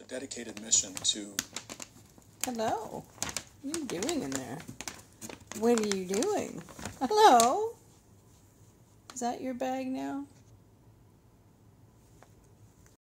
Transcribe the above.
a dedicated mission to... Hello. What are you doing in there? What are you doing? Hello? Is that your bag now?